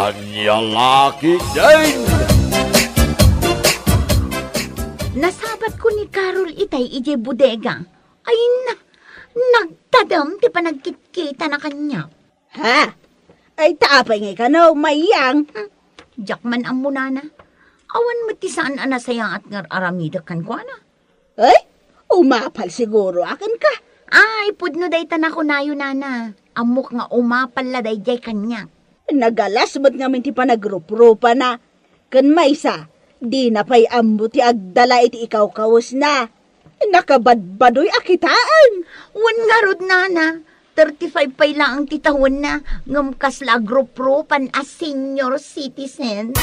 Anyang laki din! Nasabat ko ni Carol itay ije bodega. Ay na, nagtadam ti panagkitkita na kanya. Ha? Ay taapay ngay ka no, mayang. Jakman ang munana. Awan mo ti saan anasaya at ngar aramida kan ko na. Ay, umapal siguro akin ka. Ay, pudno day tanako nayo nana. Amok nga umapal la day jay kanya. Nagalas mo't ngamin ti panagrup-rupa na. Kan maysa, di na pa'y ambo ti agdala iti ikaw kawas na. Nakabadbadoy akitaan. Wan nga rod nana. 35 pa'y lang ang titahon na. Ngamkas la grup-rupan as senior citizen.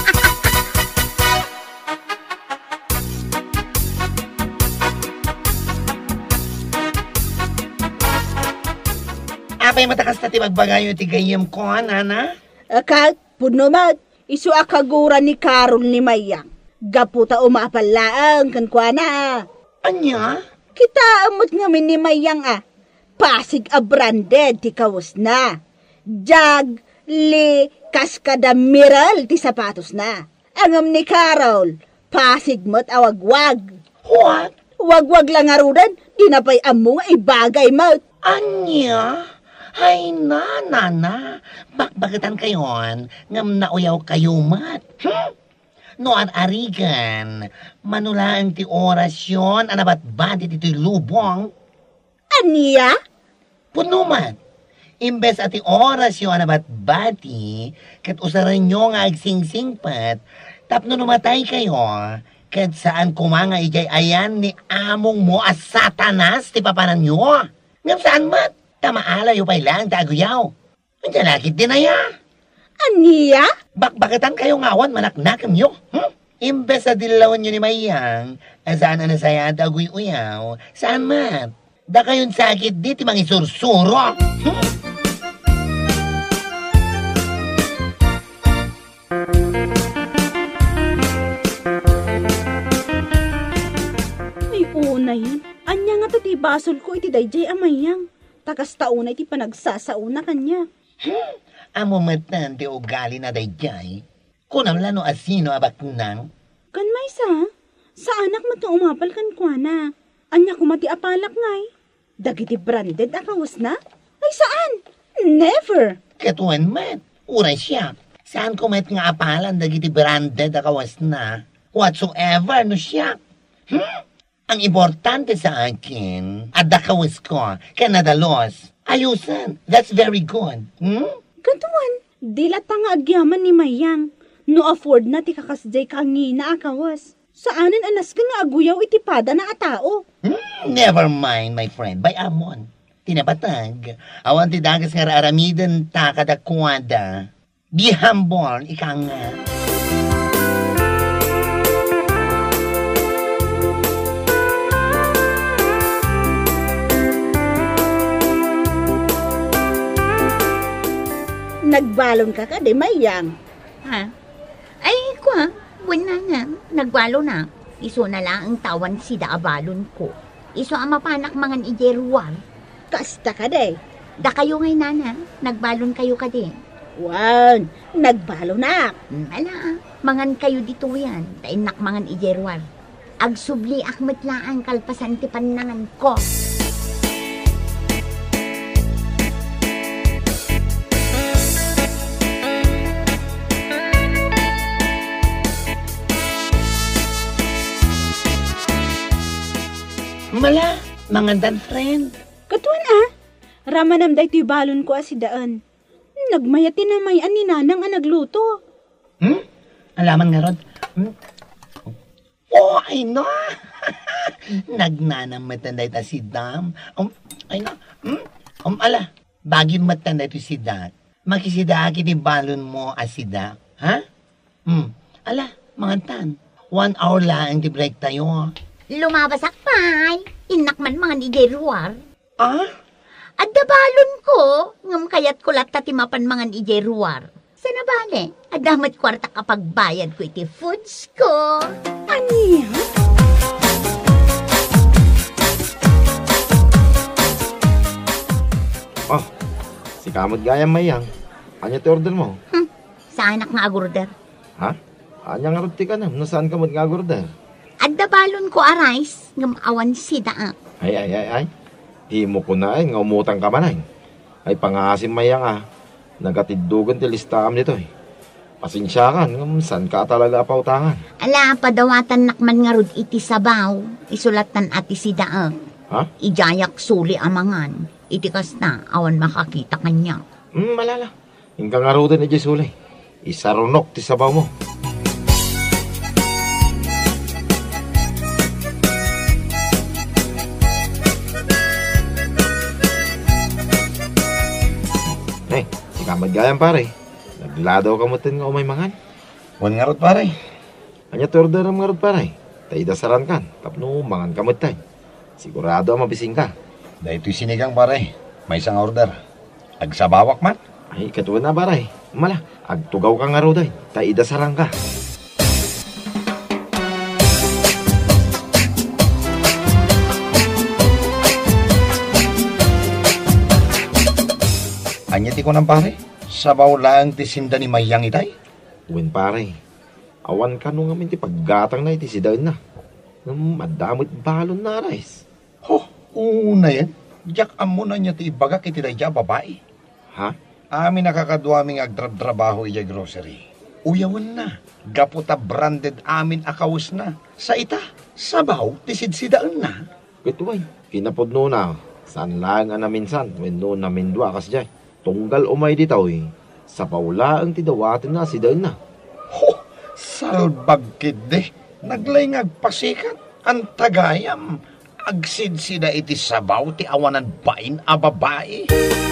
Apay matakas na ti magbagayo ti gayem ko, nana? Akat, puno mat, isu akaguran ni Carol ni Mayang. Gaputa umapalaang kan kwa na. Anya? Kita amot ngamin ni Mayang Pasig a branded ti kawas na. Jag, li, kaskada miral ti sapatos na. Angam ni Carol, pasig mo't awagwag. What? Wagwag lang arudan, di na pa'y amo nga ibagay mo't. Anya? Ay nana, bakbakitan kayon, ngam nauyaw kayo mat. Noan arigan, manulaan ti orasyon, anabat ba di tito'y lubong? Aniya? Puno man, imbes at ti orasyon, anabat bati, kat usaran nyo nga agsingsingpat, tapno numatay kayo, kat saan kumanga ijay ayan ni among mo as satanas ti papanan nyo. Ngam saan mat? Tamaala yung pailang taguyaw. Andiyan lakit din na ya. Aniya? Bakbakitan kayo ngawan manaknakam nyo. Imbes sa dilawan nyo ni Mayang, saan na nasaya taguy-uyaw, saan mat? Da kayon sakit di ti mangisursuro. May una yan. Anya nga to ti basol ko iti dayjay amayang. Takas tauna iti panagsasauna kanya. Amo matan ti ugali na dayjay. Kunam lano asino abaknang. Kan maysa, sa anak mo to umapal kan kwa na. Anya kumati apalak ngay. Dagiti branded akawas na? Ay saan? Never. Katuan mat, uray siya. Saan ko met nga apalan dagiti branded akawas na? Whatsoever no siya. Ang importante sa akin, at dakawas ko, kanadalos, ayusan, that's very good. Katuan, dilata nga agyaman ni Mayang. No afford na ti kakasjay kangina akawas. Saanan anas ka nga aguyaw itipada na atao. Never mind, my friend, by amon. Tinabatag, awan ti dagas nga aramidan ta kadakwada. Be humble, ika nga. Nagbalon ka di Mayang. Ha? Ay, kwa, wala nga. Nagwalo na. Iso na lang ang tawan si daabalon ko. Iso ang mapanak mangan ijeruar. Kasta ka di. Da kayo ngay nana. Nagbalon kayo ka din. Wan, nagbalo na. Ala, mangan kayo dito yan. Tainak mangan ijeruar. Agsubli akmet laang kalpasan ti panangan ko. Mala, mangandan friend. Katuan ramanam da ito'y balon ko si daan. Nagmayati na may ani nanang nagluto. Alaman nga ron. Oh, ay no. Nagnanam matanday ta si Dam. Ay no. Ala, bagin matanday to si Dat. Makisida kiti balon mo asida. Ha? Ala, mangantan. 1 hour lang di break tayo. Lumabasak pay. Inakman mga ijeruar. Adda balon ko. Ngam kayat ko latta timapan mga ijeruar. Sana bale? Adamat kwarta kapag bayad ko iti foods ko. Aniya? Si kamot gaya Mayang. Anya ti order mo? sa anak nga agurder. Ha? Anya nga ruti ka na, nasaan ka nga agurder? Adda balon ko arais, ngam awan si daa. Ay. Di mo ko na nga umutang ka man ay. Ay pangasim mayang Nagatiddugan ti listaam nito eh. Pasensya ka, saan ka talaga pautangan? Ala, padawatan nakman nga rod iti sabaw, isulatan ati si daa. Ha? Ijayak suli amangan, iti kas na, awan makakita kanya. Malala. Hinggang nga rodan ni Jesuli. Isarunok ti sabaw mo. Hey, si kamad gayang pare. Nagladaw ka mo nga umay mangan. Wan nga rod, pare. Anya torder ang nga rod pare. Taida saran kan, tapno mangan ka mo tay. Sigurado ang mabising ka. Dahil ito'y sinigang, pare. May isang order. Agsabawak man. Ay, katuwa na pare. Mala, agtugaw ka nga roday. Taida saran ka. Anyati ko ng pare. Sabaw lang ti sinda ni Mayang itay. Uwin pare. Awan ka nung amin ti paggatang na iti sidain na. Madamit balon na arais. Ho, una yan. Diyak amo na niya ti ibagak iti dayja babae. Ha? Amin nakakaduaming agdrab-trabaho iya grocery. Uyawan na. Gaputa branded amin akawus na. Sa ita, sabaw ti sidsidaan na. Kituway. Kinapod no na. Saan lang na minsan. When no namin dua kas jay. Tunggal umay ditaw eh. Sa paula ang tidawatin na sidain na. Ho, salbagkid de. Naglay ngagpasikat. Ang tagayam. Agsidsida iti sabaw ti awanan bain a babae.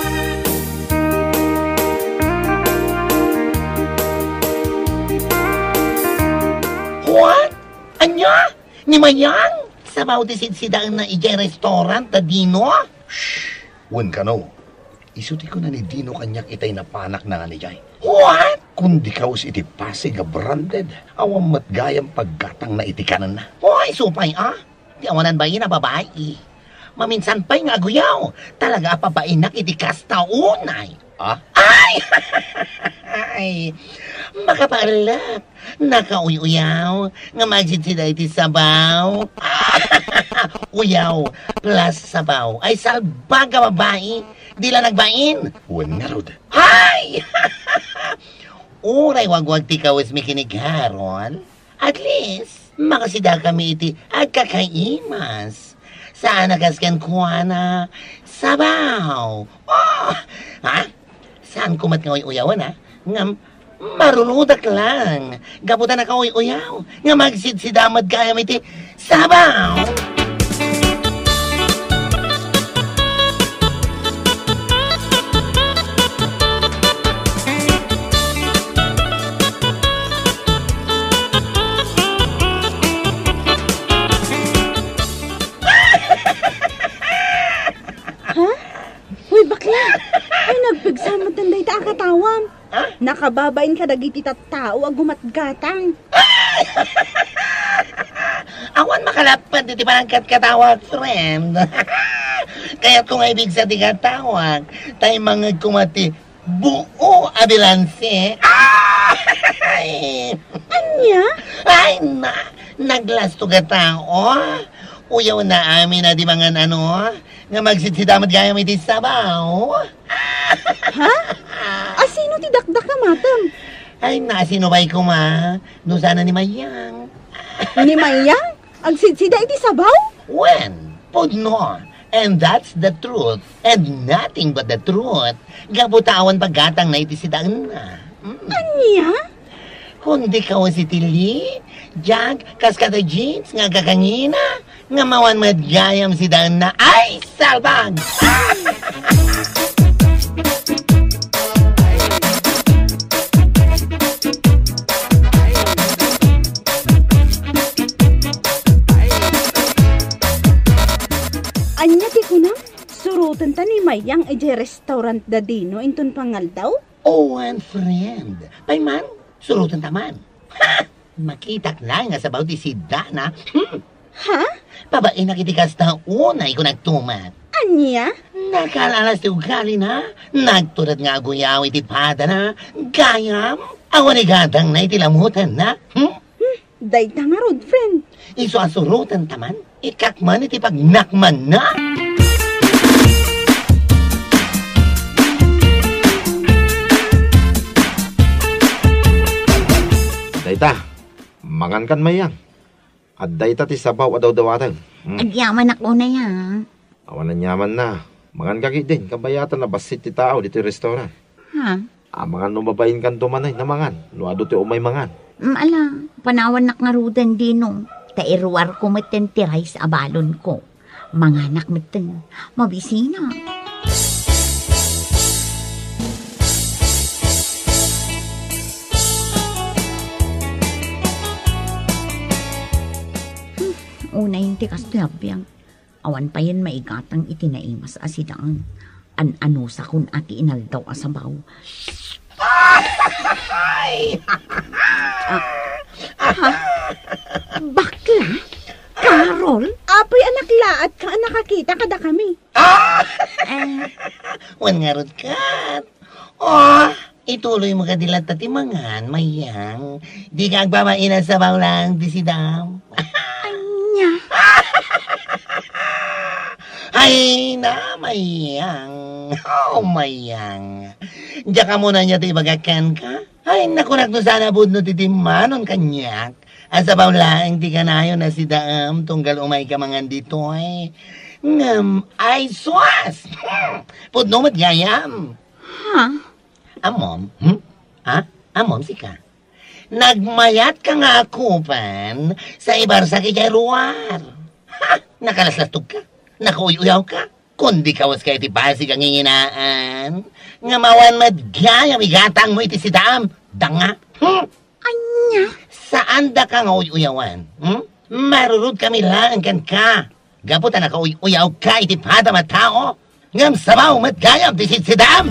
What? Anya? Ni Mayang? Sabaw ti sidsidaan na ijay restaurant na Dino? Shhh! Wen ka no. Isuti ko na ni Dino kanyak itay na panak na nga ni Jay. What? Kundi kaus iti pasig a branded. Awang matgayang paggatang na iti kanan na. Hoy, supay Di awanan ba yun na babae? Maminsan pa'y nga guyaw. Talaga pabain iti kasta unay. Ay! Ay! Makapalap. Nakauyaw. Nga magsitsida iti sabaw. Uyaw plus sabaw. Ay salbaga babae. Di lang nagbain. Wan nga rod. Ay! Uray wagwag ti kawis mi kinigharon. At least, makasida kami iti agkakaimas. Saan nagaskan kuha na sabaw. Oh! Ha? Saan kumat nga uyawan ha? Nga marunudak lang. Gaputan na ka uyaw. Nga magsidsidamad kaya iti sabaw. Nagpagsamot ng dayta akatawam. Nakababain ka dagiti tattao agumatgatang. Awan makalapan diti parangkat katawag, friend. Kaya't kung ibig sa tigatawag, tayo mga kumati buo abilanse. Anya? Ay na, naglasto ka tao. Uyaw na amin na di mga nga magsitsidamad gaya may sabaw. Ha? Asino ti dakdak ka matam? Ay nasino ba'y kuma? No sana ni Mayang. Ni Mayang? Ang sidsida iti sabaw? When? Pudno. And that's the truth. And nothing but the truth. Gabutawan paggatang na iti sidaan na. Anya? Kundi ka si Tili, Jag, kaskada jeans, nga kakangina, nga mawan madgayam si Dan na, ay, salbag! Anya ti kunang, surutan ta ni Mayang ije restaurant da Dino inton pangaldaw? Oh, and friend, payman, surutan taman. Ha! Makitak lang nga sa bawti si Dana. Ha? Pabain na kitikas na unay ko nagtumat. Anya? Nakalalas ti ugali na. Nagtulad nga guyaw iti pada na. Gayam. Awan igadang na iti lamutan na. Dayta nga rod, friend. Iso asurutan taman. Ikakman iti pagnakman na. Dayta, mangan kan mayang. At dayta ti sabaw adaw dawatan. Agyaman ako na yan. Awan na nyaman na. Mangan kaki din, kabayatan na basit ti tao dito restaurant. Ha? Mangan numabayin kan tumanay na mangan. Nuado ti umay mangan. Ala, panawan nak nga rudan dino. Tairwar ko maten ti rice abalon ko. Manganak maten. Mabisina. Una yung tikas labiyang. Awan pa yan maigatang itinaimas asidaan. An-ano sa kun ati inaldaw asabaw. Bakla? Carol? Apoy anak laat ka nakakita kada kami. Wan nga rod kat. Oh, ituloy mo ka dilat tati mangan, mayang. Di ka agbamain sa sabaw lang, di si Dam. Anya? Ay na, mayang. Oh, mayang. Diya ka muna niya ti bagakan ka. Ay, nakunak no sana budno ti timanon kanyak. Ang sabaw lang, di ka na yun na si Dam. Tunggal umay ka mangan dito ay. Ngam, ay swas. Pudno mat gayam. Ha? Amom? Ha? Amom si ka. Nagmayat ka nga akupan sa ibar sa kijaruar. Ha? Nakalaslatog ka. Nakauyaw ka. Kundi kawas ka iti basig ang inginaan. Nga mawan madgayam igatang mo iti si Dam. Danga. Anya? Saan da ka nga uyawan? Marurud kami lang kan ka. Gapot na nakauyaw ka iti pada matao. Ngam sabaw madgayam ti si Dam.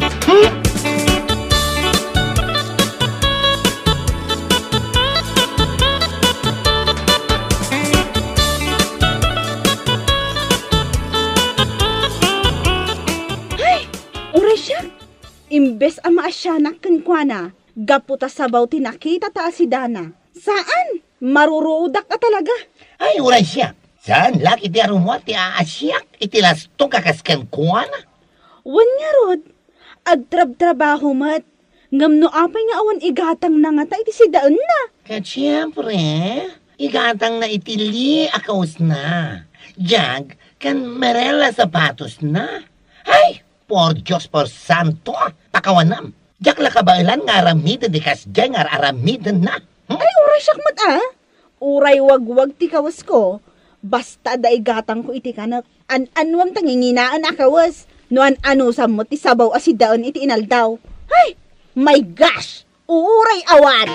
Imbes ang maasyanak kankwana, gaputa sabaw tinakita ta si Dana. Saan? Marurudak ka talaga. Ay, uray siya. Saan? Laki ti arumwat ti aasyak. Itilastong kakaskan kuwana. Wan nga rod. Agtrab-trabaho mat. Ngam no apay nga awan igatang na nga ta iti si Daan na. Kat siyempre, igatang na itili akaws na. Jag, kan merela sapatos na. Ay! Por Diyos, por Santo, pakawanam. Diyak la kabailan nga aramidan di kasjay nga aramidan na. Ay, uray syakmat Uray wag-wag ti kawas ko. Basta da igatang ko iti kanak. An-anwam tanginginaan akawas. No an-ano samot ti sabaw asidaan iti inaldaw. Ay, my gosh! Uray awan!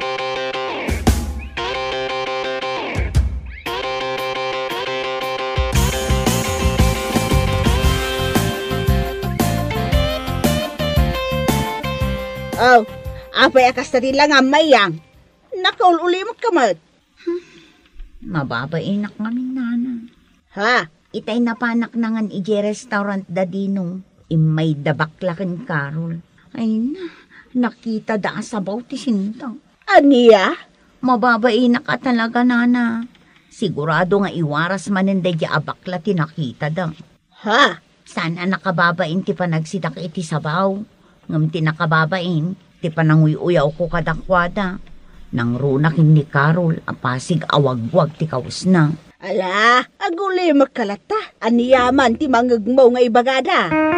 Oh, apay akas na lang ang mayang. Nakaululimot ka mat. Mababainak kami, nana. Ha? Itay napanak nangan ije restaurant da dinong. Imay dabaklakan Carol. Ay na, nakita da asabaw ti sintang. Aniya? Mababainak ka talaga, nana. Sigurado nga iwaras maninday di abakla ti nakita da. Ha? Sana nakababain ti panagsidak iti sabaw. Ngam ti nakababain, ti pananguy-uyaw ko kadakwada. Nang runakin ni Carol, apasig awagwag ti kawas na. Ala, aguli magkalata. Aniyaman ti mangagmaw nga ibagada.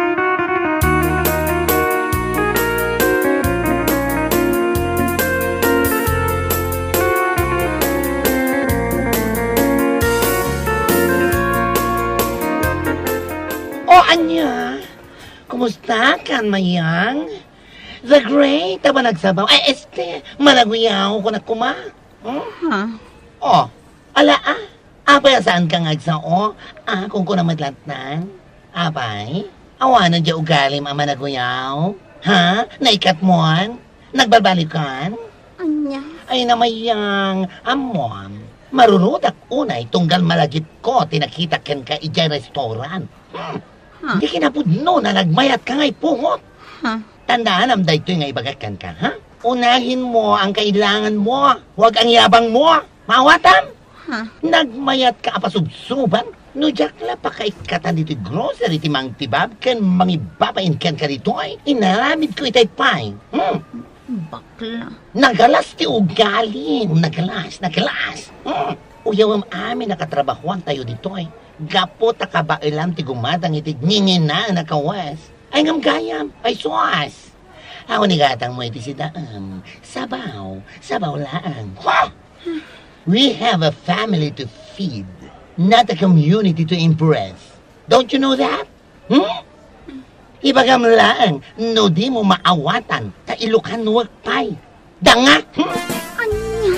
O, anya? Kumusta kan, mayang? The Great, taba nagsabaw. Malaguyaw ko na kuma. Ha? Oh, ala Apay, saan ka ngagsao? Kung ko na madlatnan? Apay? Awanan dya ugalim ang managuyaw? Ha? Naikat moan? Nagbabalikan? Anya? Ay namayang, amon. Marurudak unay tunggal malagip ko tinakita ken ka ijay restaurant. Ha? Hindi kinapudno na nagmayat ka nga'y pungot. Ha? Tandaan am dayto nga ibagakan ka, ha? Unahin mo ang kailangan mo, huwag ang yabang mo. Mawatam? Ha? Nagmayat ka apasubsuban, no jakla pa kaikatan dito grocery ti mang tibab kan mangibabain kan ka dito ay inaramid ko itay pay. Bakla. Nagalas ti ugali, nagalas. Uyaw am amin nakatrabahuan tayo dito ay. Gapo ta kabailam ti gumadang itig ngingin na nakawas. Ay ngam gayam, ay suwas. Ako ni gatang mo iti si Daam. Sabaw lang. We have a family to feed, not a community to impress. Don't you know that? Ibagam lang, no di mo maawatan, ta ilukan nuwag pay. Danga! Anya?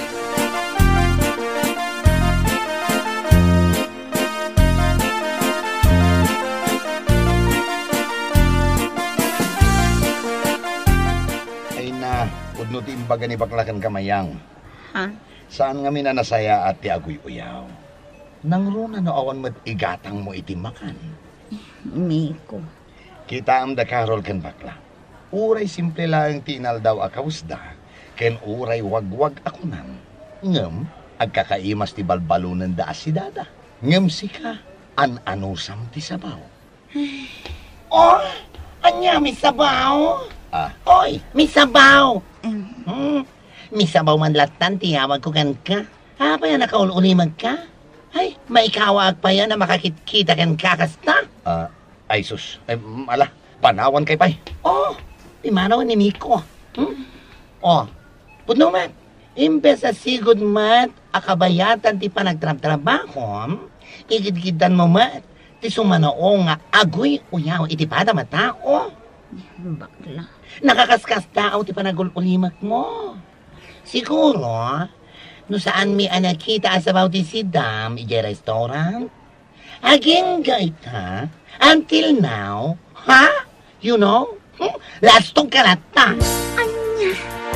Ay na, udno ti imbaga ni baklakan kamayang. Ha? Saan nga minanasaya at ti agoy uyaw? Nang runa no awan mo't igatang mo iti makan. Miko. Kita am da karol ken bakla. Uray simple lang tinal daw akawsda, ken uray wagwag akunan. Ngem, agkakaimas ti balbalunan da asidada. Ngem sika, an-anusam ti sabaw. Oh, anya, may sabaw? Ah, Oy, may sabaw! May sabaw man latan, tiyawag ko kan ka. Ha, pa yan nakaululimag ka? Ay, maikawag pa yan na makakita kan kakasta. ay sus, ay, ala, panawan kay pay. Oh, imanaw ni Miko. Oh, pudno man. Imbes sa sigod mat, akabayatan ti panagtrabaho, igid-gidan mo mat, ti sumanoo nga agoy uyaw iti pada matao. Bakla. Nakakaskas tao ti panagululimak mo. Siguro, no saan mi anakita asabaw ti sidam, iti restaurant? Aging gaita, until now, ha? You know? Lastong karata. Anya?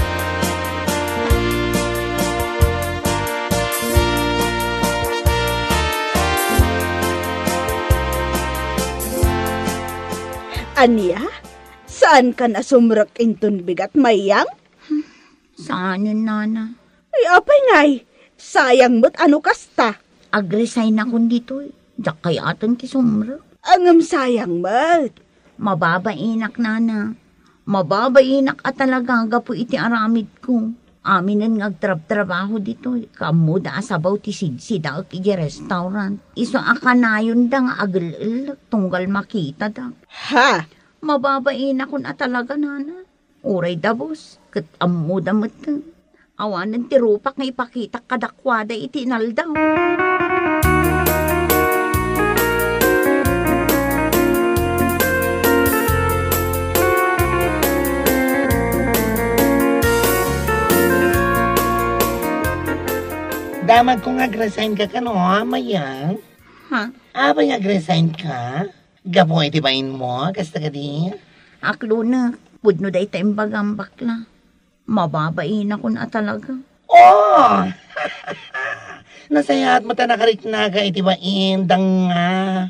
Aniya? Saan ka na sumrek inton bigat mayang? Saan yun, nana? Ay, apay ngay. Sayang mo't ano kasta. Agresign ako dito eh. Diyak kaya atan ti sumra. Angam sayang mo't. Mababainak, nana. Mababainak at talaga gapo iti aramid ko. Aminan ngagtrabaho dito eh. Kamuda asabaw ti sidsida ak iti restaurant. Iso akanayon da nga agil tunggal makita da. Ha? Mababainak ko na talaga, nana. Uray dabos. Kat amuda matan. Awanan ti rupak nga ipakita kadakwada iti inaldaw. Damag kung ag-resign ka no, mayang? Ha? Abay ag-resign ka? Gapo iti bain mo, kasta ka di? Aklo na. Pudno day tayong bagambak na. Mababain ako na talaga. Oh! Nasayaat mo ta nakariknaga iti bain, danga.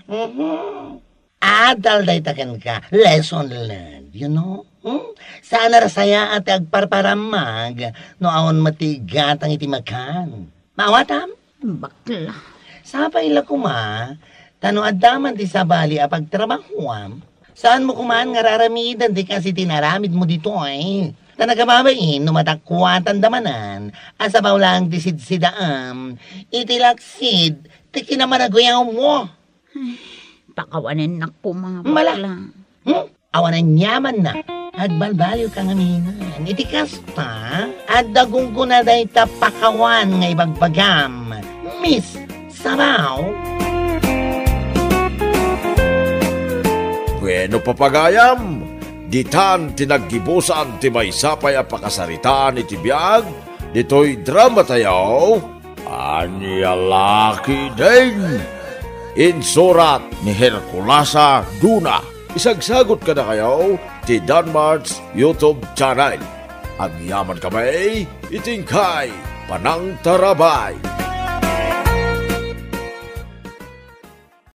Adal day taken ka. Lesson learned, you know? Sana rasaya at agparparamag no aon matigatang iti makan. Mawatam? Bakla. Sapay la kuma, tano adaman ti sabali a pagtrabahuam. Saan mo kumaan nga raramidan di kasi tinaramid mo dito eh. Tanagababain, numatakwatan damanan, asabaw lang ti sidsidaam, itilaksid, ti kinamanagoyaw mo. Pakawanan na ko mga Mala. bakla. Awanan yaman na. Agbalbaliw kang aminan. Iti kasta, at dagong ko na day tapakawan nga ibagbagam. Miss Sabaw. Bueno papagayam, ditan tinaggibusan ti may sapay a pakasaritaan iti biyag, dito'y drama tayo, Anyalaki din. Insurat ni Herculasa Duna. Isagsagot ka na kayo ti Danmar's YouTube channel. Agyaman kami, itingkay, Panang Tarabay.